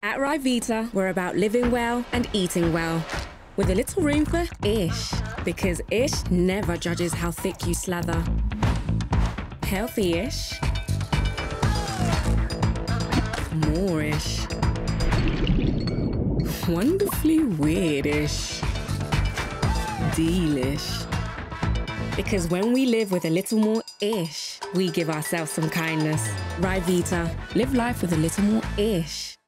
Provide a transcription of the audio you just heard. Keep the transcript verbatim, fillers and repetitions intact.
At Ryvita, we're about living well and eating well, with a little room for ish, because ish never judges how thick you slather. Healthy-ish. More-ish. Wonderfully weird-ish. Delish. Because when we live with a little more ish, we give ourselves some kindness. Ryvita, live life with a little more ish.